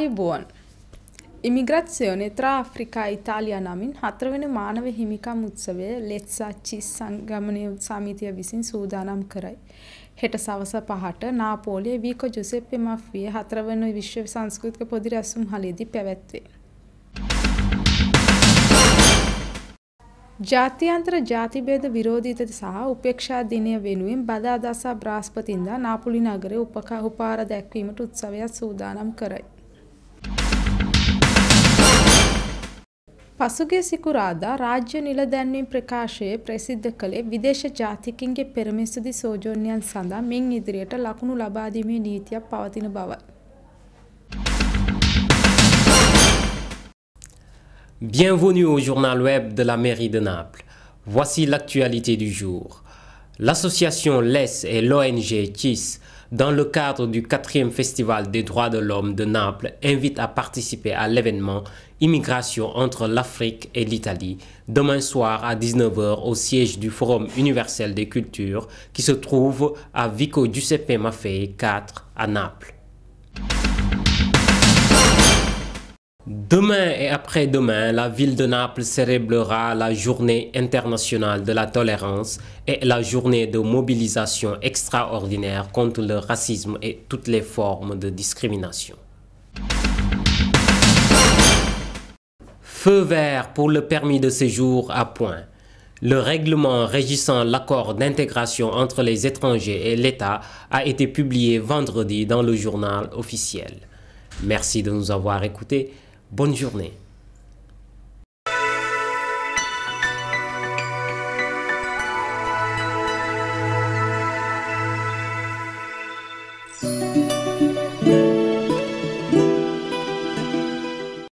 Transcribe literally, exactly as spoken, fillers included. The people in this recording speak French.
ආයුබෝවන්. ඉමිග්‍රාසියෝනේ tra Africa Italia නමින් හතරවෙනි මානව හිමිකම් උත්සවය ලෙත්සාච්චි සංගමනීය සමිතිය විසින් සූදානම් කරයි. හෙට සවස පහට නාපෝලියේ වීකෝ ජුසෙප්පේ මෆ්ෆියේ හතරවෙනි විශ්ව සංස්කෘතික පොදි රැස්වුම් හලේදී පැවැත්වේ. ජාත්‍යන්තර ජාතිභේද විරෝධීතා සහ උපේක්ෂා දිනය වෙනුවෙන් බදාදා බ්‍රහස්පතින්දා නාපොලි නගරයේ උපකාර දැක්වීමට උත්සවයක් සූදානම් කරයි. පසුගිය සිකුරාදා රාජ්‍ය නිලධාරීන් ප්‍රකාශයේ ප්‍රසිද්ධ කළේ විදේශ ජාතිකයින්ගේ පෙරමිසුදි සෝජෝන්‍යයන් සඳහා මින් ඉදිරියට ලකුණු ලබා දීමේ නීතියක් පවතින බවයි. Bienvenue au journal web de la mairie de Naples. Voici l'actualité du jour. L'association L E S et l'O N G C I S, dans le cadre du quatrième Festival des droits de l'homme de Naples, invitent à participer à l'événement Immigration entre l'Afrique et l'Italie, demain soir à dix-neuf heures au siège du Forum universel des cultures qui se trouve à Vico Giuseppe Maffei quatre à Naples. Demain et après-demain, la ville de Naples célébrera la journée internationale de la tolérance et la journée de mobilisation extraordinaire contre le racisme et toutes les formes de discrimination. Feu vert pour le permis de séjour à point. Le règlement régissant l'accord d'intégration entre les étrangers et l'État a été publié vendredi dans le journal officiel. Merci de nous avoir écoutés. Bonne journée.